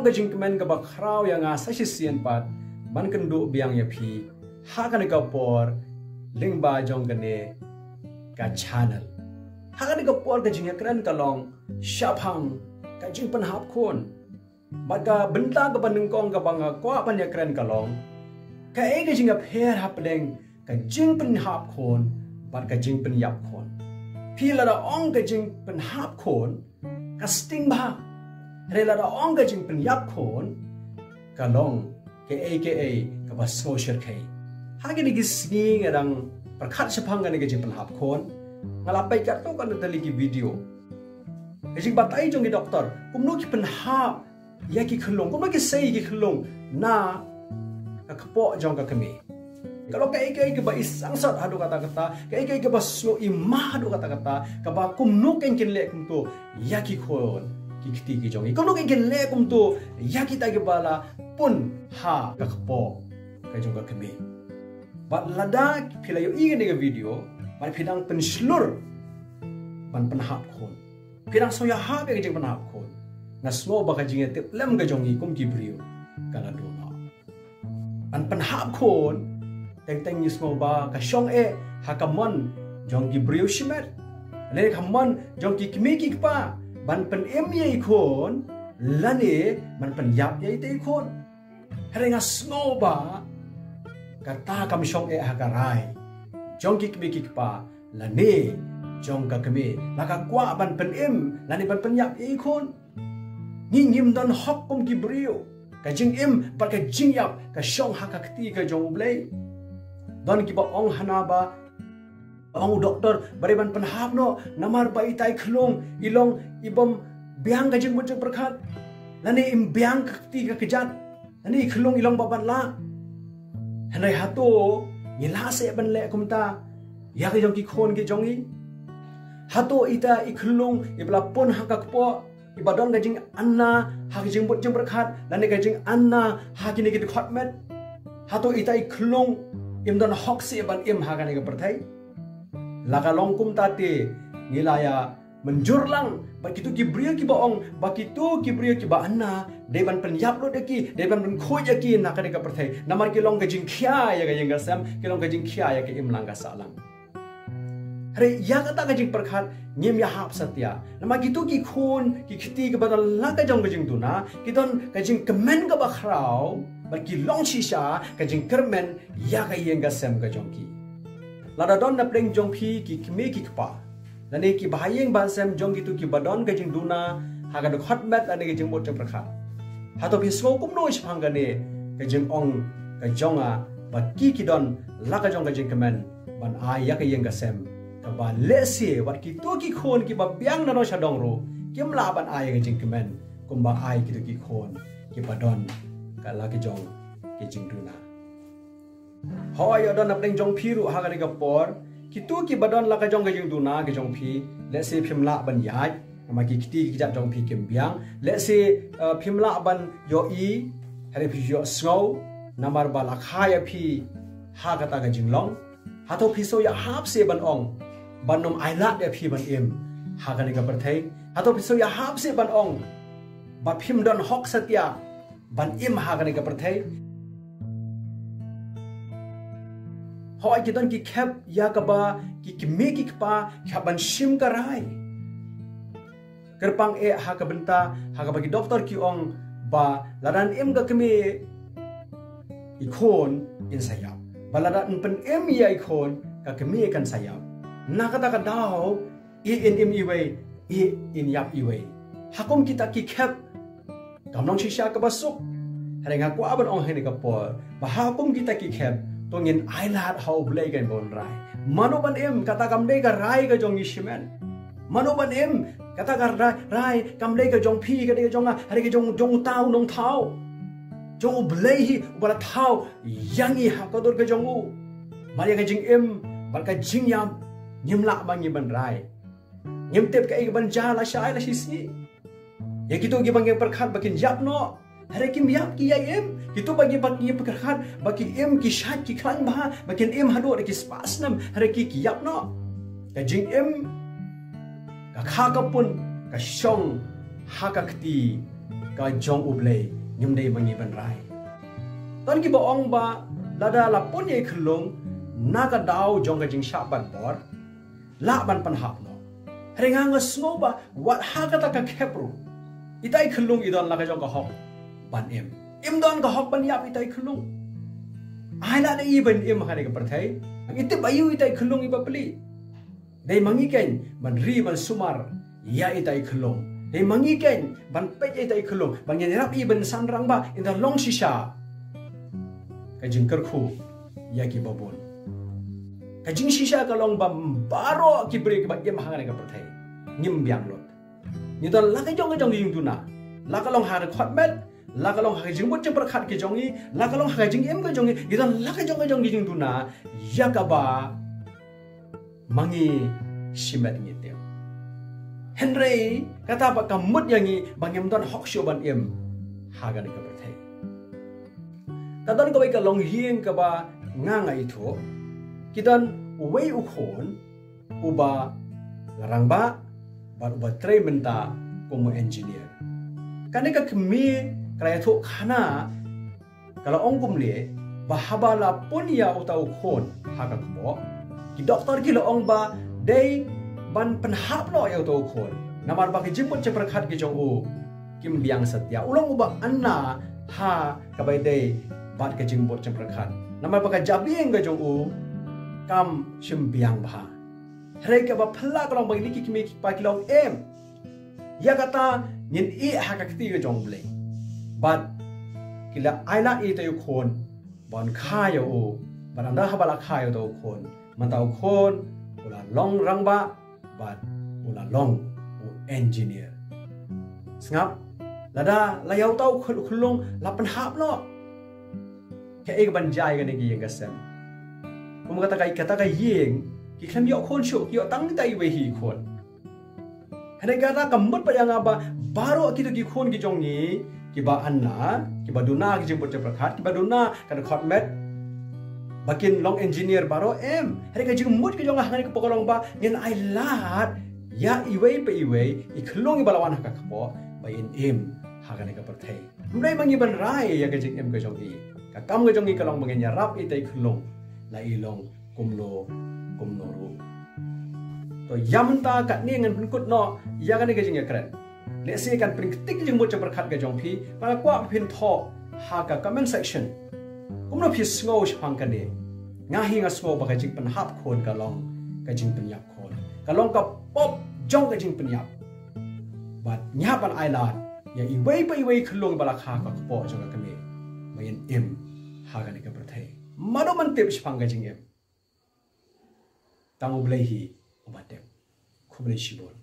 dong gajing kemen ke bakrau yang asasi sian pat ban kendu biang ya pi hakan ka por ling ba jong gane ka channel hakan ka por gajing ya kren kalong syapang gajing penhap kon maka benta ka panengkong ka banga kwa pan ya kren kalong ka e gajing ya pher hapdeng gajing penhap kon bat gajing penyap kon pi la da ong gajing penhap kon ka sting ba rela da ong gajing penyap kon kalong ke ka ba social kai hagi ni gisni ngadang perkhat sepang ga ni gajing penhap kon ngalapai kat to kan tali video gajing batai jong ni doktor kumno ki penhap ya ki khlong kumno ki sei ki khlong na ka kpo jong ka kami kalau ke ba isang sat hadu kata-kata ke ba so imah hadu kata-kata ka ba kumno ken le kum to ya ki khon kiti ki jongi kono ke le kum to ya kita ke bala pun ha ka kpo ka jong ka kemi ba lada philayo i ne video ba phidang penslur ban penhap khon phidang soya ha be ke jong penhap khon na snow ba ka jing te lem ka jongi kum ki brio kala do na ban penhap khon teng ni snow ba ka shong ha ka mon jong ki brio shimet le ka mon jong ki kemi ki pa ban pen ye ikon lane man pen yap ye te ikon harenga snow ba kata kam shong hakarai jong ki kmi pa lane jong ka kmi laka kwa ban pen lane ban pen yap ye ikon ngim don hok kum ki brio ka jing par ka jing yap ka shong hakakti ka jong blai don ki ba ong hana ba ong doktor bariban penhap no namar ba itai khlong ilong ibom biang gajing muncul berkat lani im biang kakti ka kejat lani khlong ilong baban la hanai hato ngila se ban le kumta ya ka jong ki khon ki jongi hato ita ikhlong ibla pon hakak po ibadon gajing anna hakijing muncul berkat lani gajing anna hakini ki khotmet hato ita ikhlong imdon hoksi ban im hakani ka perthai laka longkum tate nilaya menjurlang bakitu ki brio ki baong bakitu ki brio ki ba anna deban penyap lo deki deban pen khoja ki nakade ka perthai namar ki long gajing khya ya ga yenga sam ki long gajing khya ya ki imlang ga salang hare ya kata gajing perkhat nyem ya hap satya nama gitu ki khun ki khiti ka badal la ka jong gajing tuna ki don gajing kemen ka bakhrau baki long shisha gajing kermen ya ga yenga sam ga jong ki lada don na pleng jong phi ki kme ki kpa lane ki bahayeng ban sem jong gitu ki badon ka jing duna ha ga khot met lane ki jing mot jang prakha ha to bi so kum no shang ga ne ka jing ong ka jonga ba ki don la ka jong ka jing kemen ban a ya ka yeng ga sem ka ba le se wat ki to ki khon ki ba biang na no shadong ro kim la ban a ya ka jing kemen kum ba ai ki to ki khon ki badon ka la ki jong ki jing duna Hoi adon na pleng jong phi ru ha ga ga por ki tu ki badon la ka jong ga jing du na ga jong phi let's say phim la ban yai ma ki ti ki jat jong phi kim biang let's say phim la ban yo i hare phi yo snow namar ba la kha ya phi ha ga ta ga jing long ha to phi so ya hap se ban ong ban nom ai la ya phi ban im ha ga ni ga par thai ha to phi so ya hap se ban ong ba phim don hok satya ban im ha ga ni ga par thai Hoi kita ki kep ya kaba ki me ki kpa khaban shim karai kerpang ha ka benta ha ka bagi doktor ki ong ba ladan em ga keme ikon in sayap baladan pen em ya ikon ka keme kan sayap na kata ka daw in iwe in yap iwe hakom kita ki kep kamnong shisha ka basuk harenga ko aban ong hene ka por ba hakom kita ki kep tongin ailat how blay gan bon rai manoban em kata kamdei ka rai ka jong ishimen manoban em kata ka rai kamdei ka jong phi ka de jong hari ka jong tau nong thau jong blay hi bala thau yangi ha ka dor ka jong u mari ka jing em bal ka jing yam nyimla bangi ban rai nyim tep ka ban ja la shai la sisi ya gitu gi bang perkhat bakin jap no hare kim yap ki em gitu bagi perkhat bagi em ki shat ki klang ba bakin em hadu ki spas nam hare ki yap no ka jing em ka kha ka pun ka shong ha ka kti ka jong ublei ngim dei mangi ban rai ton ki ba ong ba lada la pon ye khulung na ka dau jong ka jing sha ban bor la ban pan hap no renga nga smo ba wat ha ka ta ka khepru itai khulung idon la ka jong ka hop ban im don ka hop ban yap itai khulung ai la de even im ha de ka perthai ang ite bayu itai khulung iba pli dei mangi ken ban ri ban sumar ya itai khulung dei mangi ken ban pe itai khulung ban yen rap iben san rang ba in the long shisha ka jing ker khu ya ki babon ka jing shisha ka long bam baro ki break ba yem hang ka perthai ngim biang lot ni don la ka jong jing tu na la ka long ha de khot met la ka long ha jing bot chem prakhat ki jong i la ka long ha jing em ka jong i ni don la ka jong jing tu na ya ka ba mangi shimet ni te Henry kata ba kamut yang i bangem don hok sho ban em ha ga ka perthai ta don ko ka long hieng ka ba nga ngai tho kidan wei u khon uba larang ba uba tray menta como engineer kaneka kemi kaya tho khana kalau ongkum le bahabala punya utau khon haga kbo ki doktor ki lo ong ba dei ban penhap lo ya utau khon namar ba ki jimput ceprakhat ki jong u kim biang satya ulong uba anna ha kabai dei bat ke jimput ceprakhat namar ba ka jabieng ga jong u kam shim biang ba hre ka ba phla ka long ba ni ki kimi pa ki long em ya kata nyin i ha ka ti ga jong ble but kila aila i te khon ban kha yo o ban anda ha bala kha yo to khon man tau khon ula long rang ba but ula long o engineer sngap lada la yau tau khulung la pan hap lo ke ek ban jai ga ni gi yang ga sem kum kata kai yeng ki kham yo khon shu yo tang tai we hi khon hane ga ta kamut pa yang ba baro ki to ki khon ki jong ni ki ba anna ki ba duna ki jemput prakhat ki ba duna kan khot met bakin long engineer baro em hare ka jing mut ki jong hang ni ko pokolong ba nin ai lat ya iwei pe iwei I khlong I balawan ka khapo ba in em ha ka ni ka perthai mrai mangi ban rai ya ka jing em ka jong I ka kam ka jong I ka long bangen ya rap I tai khlong la I long kumlo ru to yamta ka ni ngan pun kut no ya ka ni ka jing ya kren le se kan pring tik jing mo chabar khat ga jong phi pa kwa phin tho ha ka comment section kumno phi sngo shpang ka ne nga hi nga sngo ba ka jing pan hap khon ka long ka jing pan yap khon ka long ka pop jong ka jing pan yap but nya pan island ya I wei pa I wei khlong bala kha ka po jong ka me mayen em ha ga ni ka prathai mado man tip shpang ka jing em tangu blai hi obatem khublai shibol